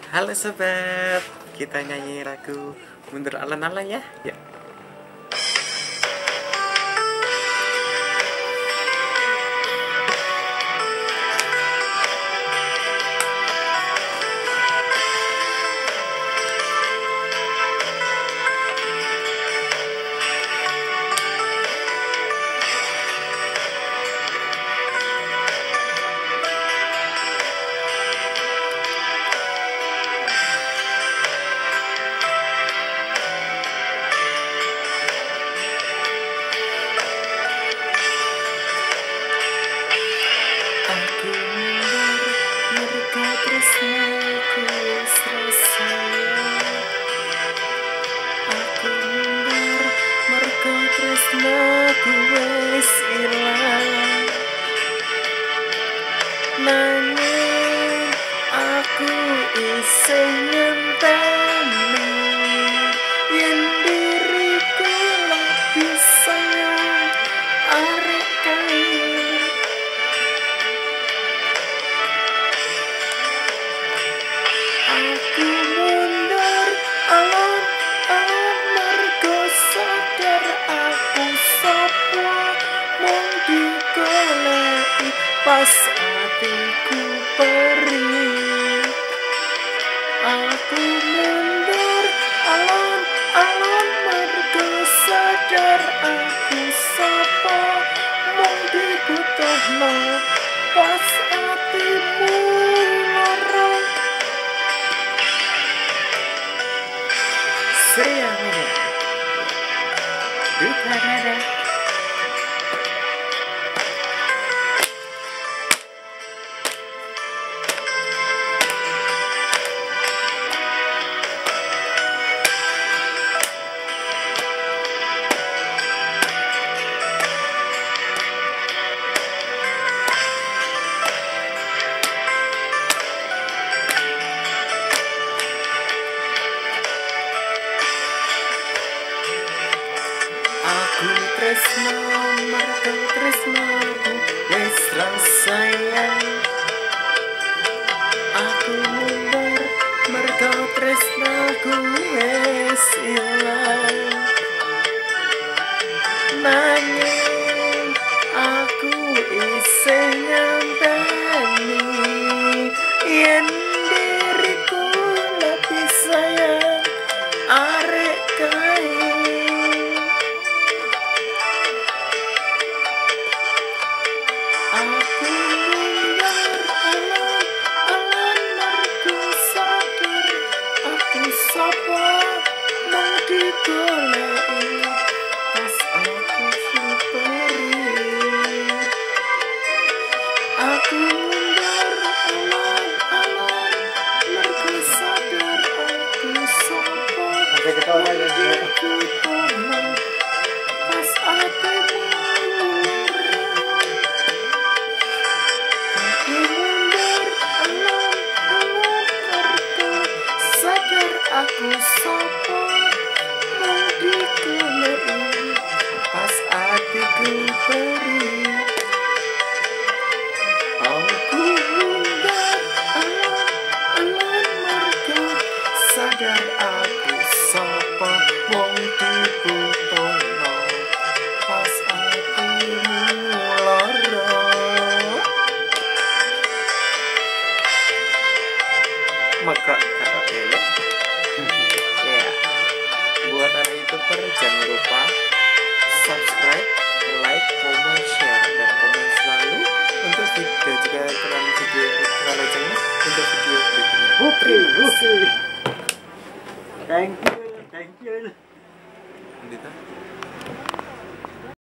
Halo sobat, kita nyanyi lagu Mundur Alon-Alon ya. Ya. Aku wis ilang, nanging aku isih nyenteni yen diriku lebih sayang arek kae. Aku mundur alon-alon mergo sadar aku sapa mung digoleki pas atiku perih. Aku mundur alon-alon mergo sadar aku sapa mung dibutuhno pas atimu lara. Sayangnya duka nada. Aku tresno mergo tresnoku wis rasayang. Aku mundur mergo tresnoku wis ilang, nanging aku isih nyanteni yen diriku lebih sayang arek kae. Aku mundur alon-alon mergo sadar aku sapa mung digoleki pas aku perih. Aku mundur alon-alon mergo sadar aku sapa mung digoleki pas atimu. Aku sapa mung digoleki pas atiku perih. Aku mundur alon-alon mergo sadar aku sapa mung dibutuhno pas atimu lara. Maka kata elek. Ya, buat anak YouTuber jangan lupa subscribe, like, comment, share, dan komen selalu untuk video juga kalau channel untuk video berikutnya. Terima kasih. Thank you. Andita.